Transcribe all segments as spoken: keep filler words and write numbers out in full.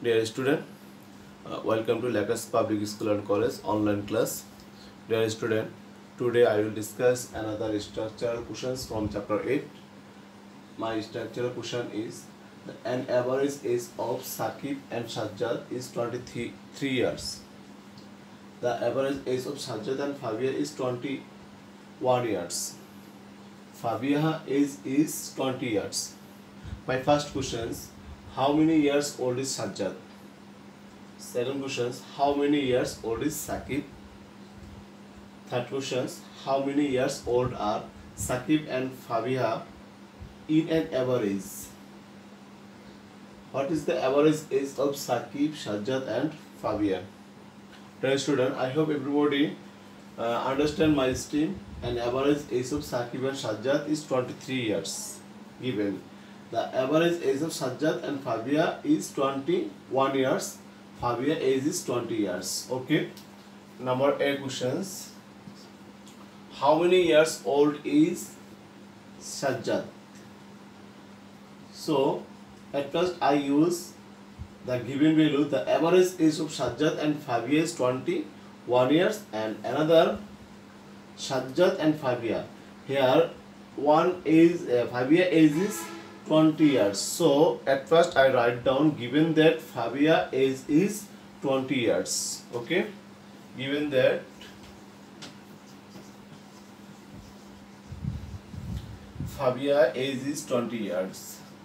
Dear student, uh, welcome to Lakers Public School and College online class. Dear student, today I will discuss another structural questions from chapter eight. My structural question is: an average age of Saqib and Sajjad is twenty-three years. The average age of Sajjad and Fabia is twenty-one years. Fabia age is twenty years. My first question is: how many years old is Sajjad? Second question is: how many years old is Saqib? Third question is: how many years old are Saqib and Fabia in an average? What is the average age of Saqib, Sajjad and Fabia? Dear student, I hope everybody uh, understand my stream. An average age of Saqib and Sajjad is twenty-three years given. The average age of Sajjad and Fabia is twenty-one years. Fabia age is twenty years. Okay. Number A questions. How many years old is Sajjad? So at first I use the given value. The average age of Sajjad and Fabia is twenty-one years, and another Sajjad and Fabia. Here one is uh, Fabia age is twenty years. So at first I write down given that Fabia age is twenty years. Okay, given that Fabia age is twenty years.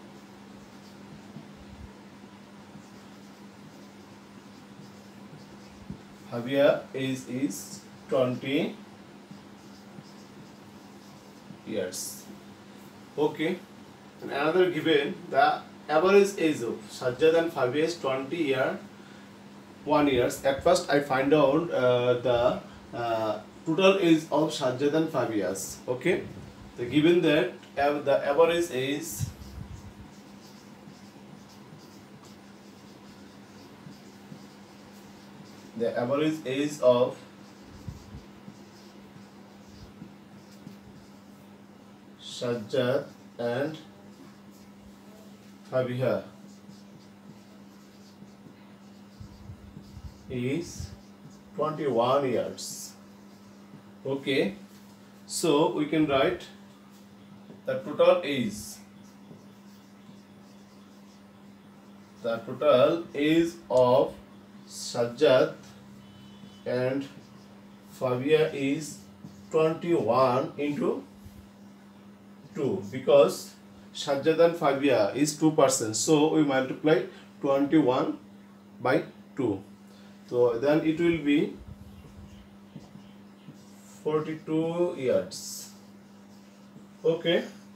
Fabia age is twenty years. Okay. And another given, the average age of Sajjad and Fabia is twenty year, one years. At first I find out uh, the uh, total age of Sajjad and Fabia's. Okay, so given that uh, the average age the average age of Sajjad and Fabia is twenty-one years. Okay, so we can write the total age. The total age of Sajjad and Fabia is twenty-one into two, because Sajjad and Fabia is two persons, so we multiply twenty-one by two. So then it will be forty-two years. Okay.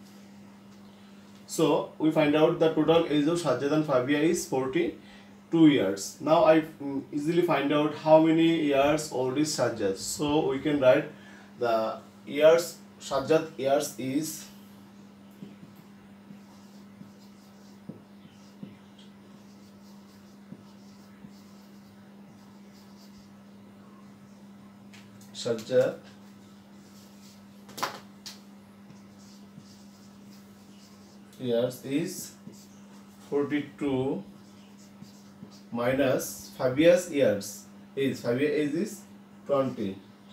So we find out the total age of Sajjad and Fabia is forty-two years. Now I easily find out how many years old is Sajjad. So we can write the years. Sajjad years is Sajjad years is forty-two minus Fabia's years is Fabia age is twenty.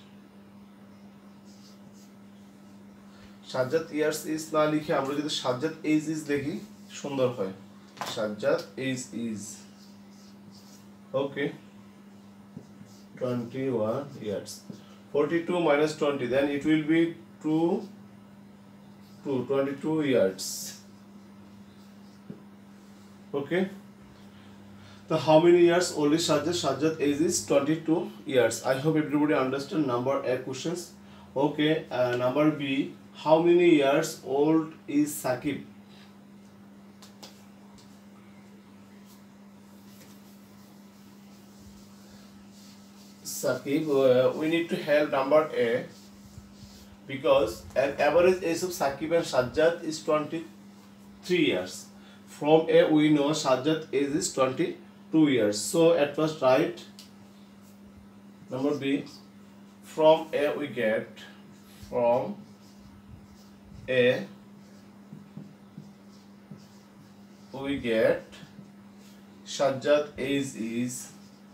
Sajjad years is না লিখে আমরা যদি Sajjad age is লিখি সুন্দর হয়. Sajjad age is okay twenty-one years. forty-two minus twenty, then it will be two, two, twenty-two years. Okay. So how many years old is Sajjad? Sajjad age is twenty-two years. I hope everybody understand number A questions. Okay. Uh, number B, how many years old is Saqib? Saqib, uh, we need to have number A, because an average age of Saqib and Sajjad is twenty-three years. From A we know Sajjad age is twenty-two years. So at first write number B. From A we get from A we get Sajjad age is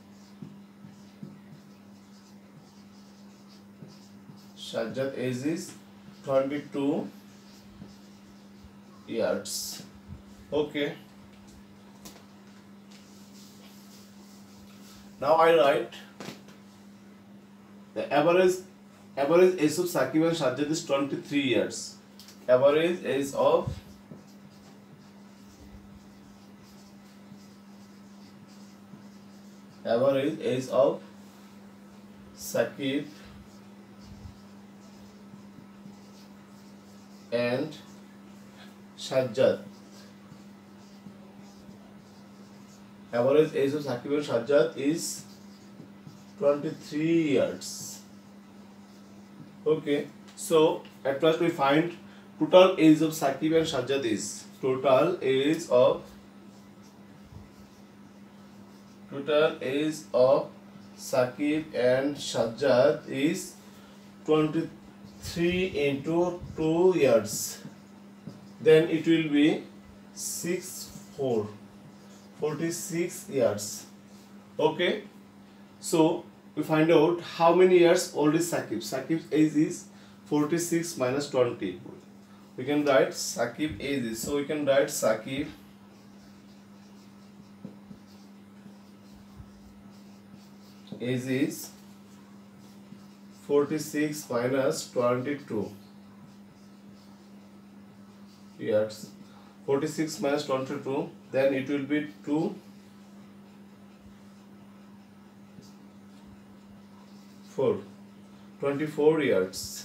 Sajjad age is twenty-two years. Okay. Now I write the average average age of Saqib and Sajjad is twenty-three years. Average age of average age of Saqib and Sajjad. Average age of Saqib and Sajjad is twenty-three years. Okay, so at first we find total age of Saqib and Sajjad is total age of total age of Saqib and Sajjad is twenty-three into two years. Then it will be six four. forty-six years. Okay, so we find out how many years old is Saqib. Saqib's age is forty-six minus twenty. We can write Saqib age is, so we can write Saqib age is forty-six minus twenty-two years. forty-six minus twenty-two, then it will be two four twenty-four years.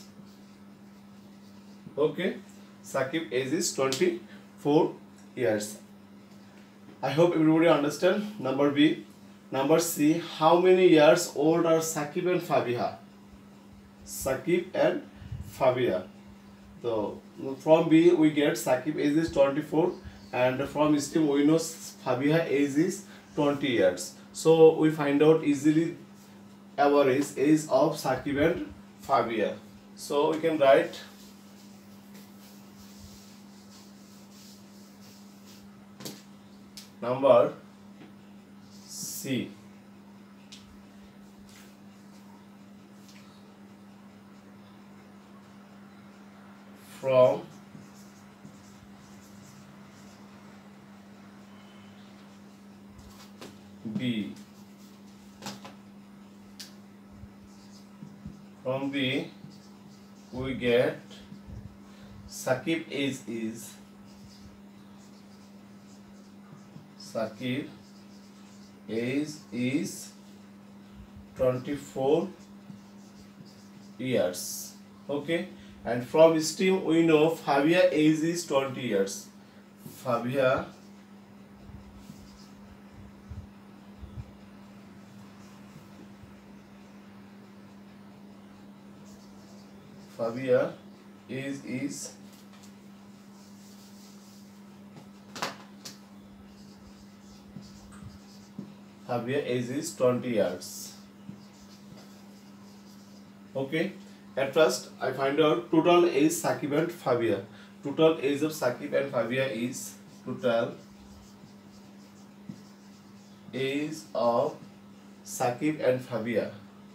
Okay, Saqib age is twenty-four years. I hope everybody understand. Number B. Number C. How many years old are Saqib and Fabiha? Saqib and Fabiha. So from B we get Saqib age is twenty-four, and from STEM we know Fabiha age is twenty years. So we find out easily average age of Saqib and Fabiha. So we can write number C. From B. From B we get Saqib age is Saqib age is twenty-four years. Okay, and from STEM we know Fabiha age is twenty years. Fabiha Fabiha age is Fabiha age is twenty years. Okay, at first I find out total age Saqib and Fabiha. Total age of Saqib and Fabiha is total age of Saqib and Fabiha.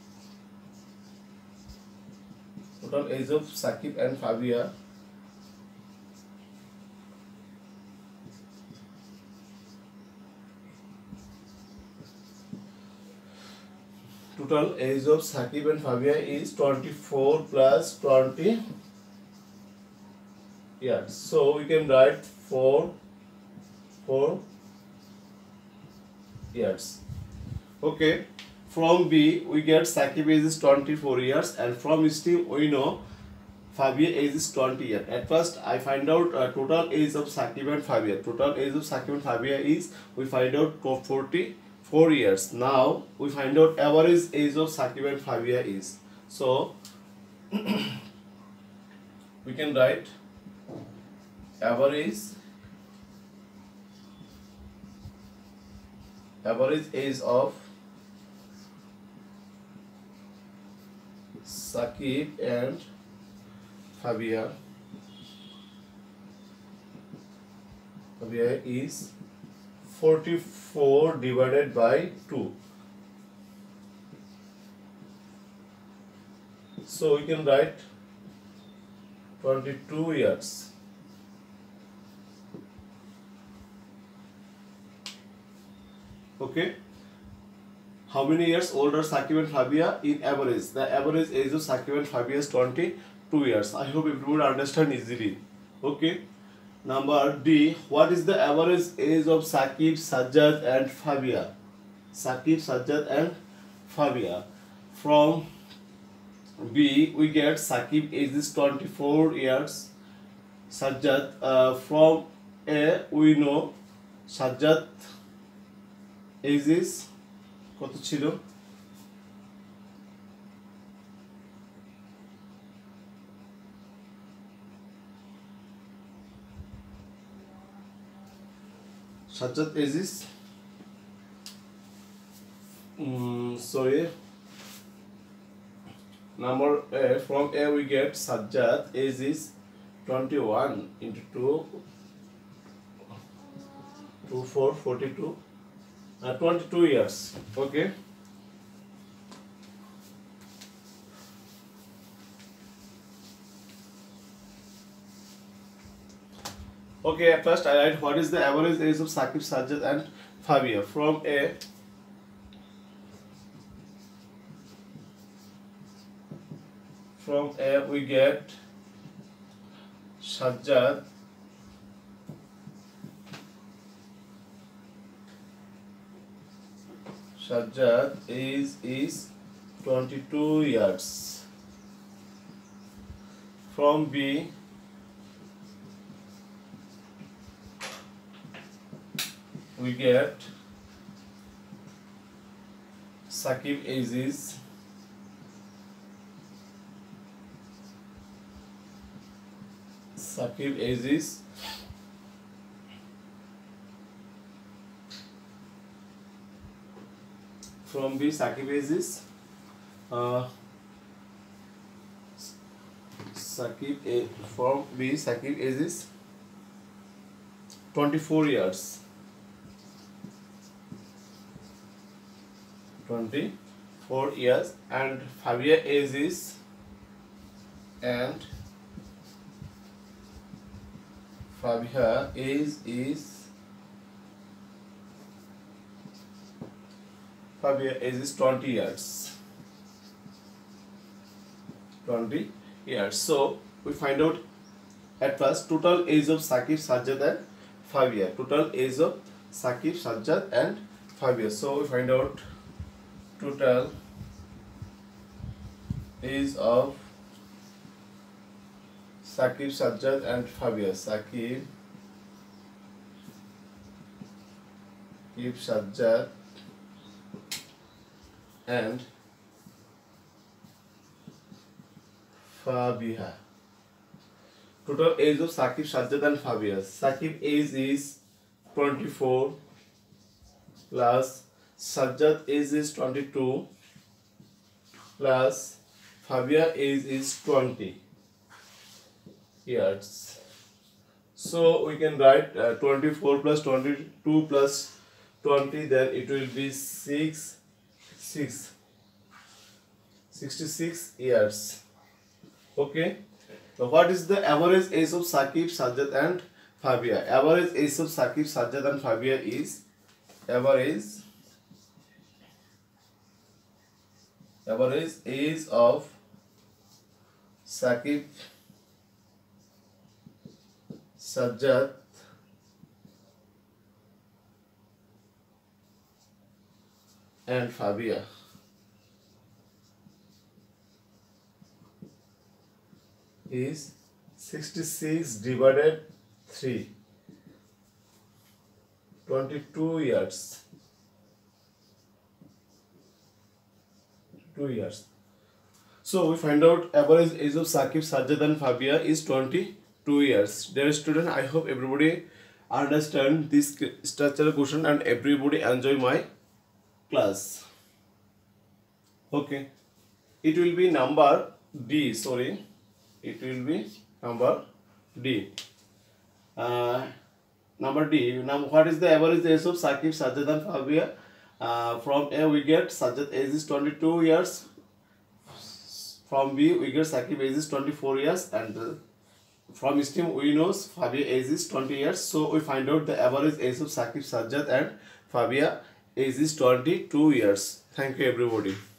Total age of Saqib and Fabiha Total age of Saqib and Fabiha is twenty-four plus twenty years. So we can write four, four years. Okay. From B we get Saqib age is twenty-four years, and from STEM we know Fabiha age is twenty years. At first I find out uh, total age of Saqib and Fabiha. Total age of Saqib and Fabiha is, we find out forty-four years. Now we find out average age of Saqib and Fabiha is. So we can write average average age of Saqib and Fabiha Fabiha is forty-four divided by two. So we can write twenty-two years. Okay. How many years older Saqib and Fabia in average? The average age of Saqib and Fabia is twenty-two years. I hope everyone understand easily. Okay. Number D. What is the average age of Saqib, Sajjad and Fabia? Saqib, Sajjad and Fabia. From B we get Saqib age is twenty-four years. Sajjad, uh, from A we know Sajjad age is কত ছিল? Sajjad age is um, sorry number A. From A we get Sajjad age is twenty-one into two, two, four, forty-two. Uh, twenty-two years. Okay. Okay, at first I write what is the average age of Saqib, Sajjad and Fabia. From A from A we get Sajjad Sajjad age is twenty-two years. From B we get Saqib age is Saqib age is from B Saqib age is uh, Saqib age from B Saqib age is twenty-four years. twenty-four years and Fabia age is and Fabia age is Fabia age is twenty years. twenty years. So we find out at first total age of Saqib, Sajjad and Fabia. Total age of Saqib, Sajjad and Fabia. So we find out total age of Saqib, Sajjad and Fabia. Saqib, Sajjad and Fabia. Total age of Saqib, Sajjad and Fabia. Saqib age is twenty-four plus Sajjad age is twenty-two plus Fabia age is twenty years. So we can write uh, twenty-four plus twenty-two plus twenty, then it will be six, six, sixty-six years. Okay. So what is the average age of Saqib, Sajjad and Fabia? Average age of Saqib, Sajjad and Fabia is average average age of Saqib, Sajjad and Fabia is sixty-six divided three, twenty-two years. Two years. So we find out average age of Saqib, Sajjad and Fabia is twenty-two years. Dear student, I hope everybody understand this structural question and everybody enjoy my class. Okay. It will be number D. Sorry. It will be number D. Uh, Number D. Now, what is the average age of Saqib, Sajjad, and Fabia? Uh, from A, we get Sajjad age is twenty-two years. From B, we get Saqib age is twenty-four years, and uh, from STEM we know Fabia age is twenty years. So we find out the average age of Saqib, Sajjad, and Fabia age is twenty-two years. Thank you, everybody.